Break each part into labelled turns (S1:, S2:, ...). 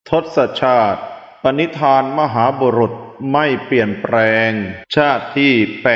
S1: ทศชาติปณิธานมหาบุรุษไม่เปลี่ยนแปลงชาติที่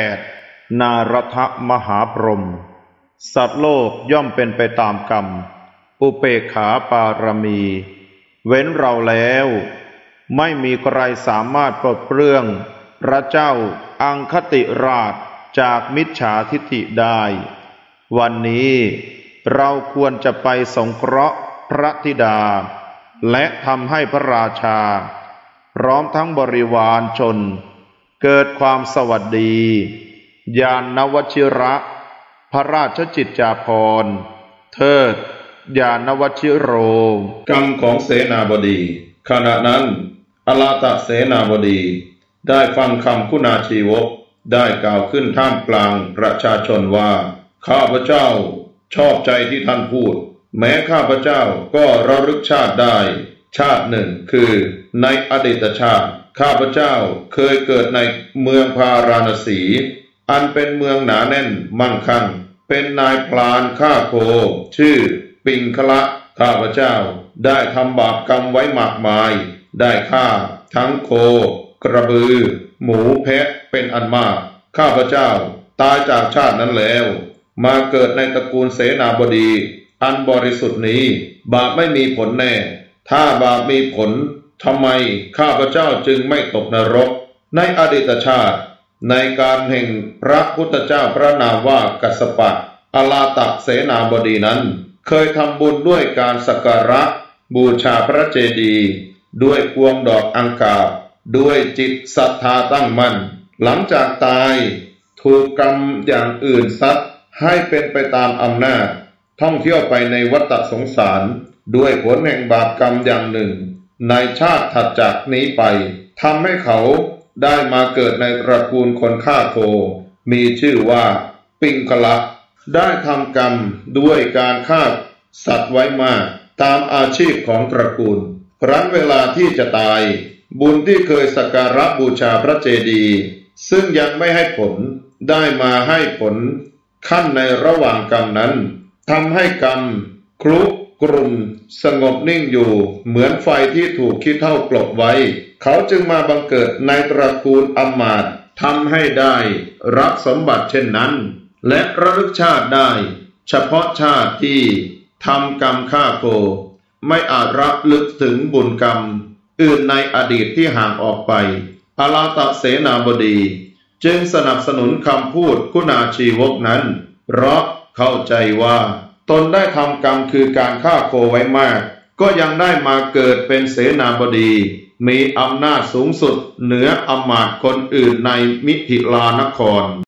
S1: 8นารทมหาพรหมสัตว์โลกย่อมเป็นไปตามกรรมอุเปกขาปารมี เว้นเราแล้วไม่มีใครสามารถปลดเปลื้องพระเจ้าอังคติราชจากมิจฉาทิฏฐิได้วันนี้เราควรจะไปสงเคราะห์พระธิดาและทำให้พระราชาพร้อมทั้งบริวารชนเกิดความสวัสดีญาณวชิระพระราชจิตจาภรณ์เทิดญาณวชิโร
S2: กรรมของเสนาบดีขณะนั้นอลาตเสนาบดีได้ฟังคำคุณาชีวกได้กล่าวขึ้นท่ามกลางประชาชนว่าข้าพเจ้าชอบใจที่ท่านพูดแม้ข้าพเจ้าก็ระลึกชาติได้ชาติหนึ่งคือในอดีตชาติข้าพเจ้าเคยเกิดในเมืองพาราณสีอันเป็นเมืองหนาแน่นมั่งคั่งเป็นนายพลานฆ่าโคชื่อปิงคละข้าพเจ้าได้ทำบาปกรรมไว้มากมายได้ฆ่าทั้งโคกระบือหมูแพะเป็นอันมากข้าพเจ้าตายจากชาตินั้นแล้วมาเกิดในตระกูลเสนาบดีอันบริสุทธิ์นี้บาปไม่มีผลแน่ถ้าบาปมีผลทำไมข้าพเจ้าจึงไม่ตกนรกในอดีตชาติในการแห่งพระพุทธเจ้าพระนามว่ากัสสปะอลาตเสนาบดีนั้นเคยทำบุญด้วยการสักการะบูชาพระเจดีย์ด้วยพวงดอกอังกาบด้วยจิตศรัทธาตั้งมั่นหลังจากตายถูกกรรมอย่างอื่นซัดให้เป็นไปตามอำนาจท่องเที่ยวไปในวัฏสงสารด้วยผลแห่งบาปกรรมอย่างหนึ่งในชาติถัดจากนี้ไปทำให้เขาได้มาเกิดในตระกูลคนฆ่าโคมีชื่อว่าปิงคละได้ทำกรรมด้วยการฆ่าสัตว์ไว้มากตามอาชีพของตระกูลครั้นเวลาที่จะตายบุญที่เคยสักการะบูชาพระเจดีย์ซึ่งยังไม่ให้ผลได้มาให้ผลขั้นในระหว่างกรรมนั้นทำให้กรรมคลุกรุ่นสงบนิ่งอยู่เหมือนไฟที่ถูกขี้เถ้ากลบไว้เขาจึงมาบังเกิดในตระกูลอำมาตย์ทำให้ได้รับสมบัติเช่นนั้นและระลึกชาติได้เฉพาะชาติที่ทำกรรมฆ่าโคไม่อาจรับลึกถึงบุญกรรมอื่นในอดีตที่ห่างออกไปอลาตเสนาบดีจึงสนับสนุนคำพูดคุณาชีวกนั้นเพราะเข้าใจว่าตนได้ทำกรรมคือการฆ่าโคไว้มากก็ยังได้มาเกิดเป็นเสนาบดีมีอำนาจสูงสุดเหนืออำมาตย์คนอื่นในมิถิลานคร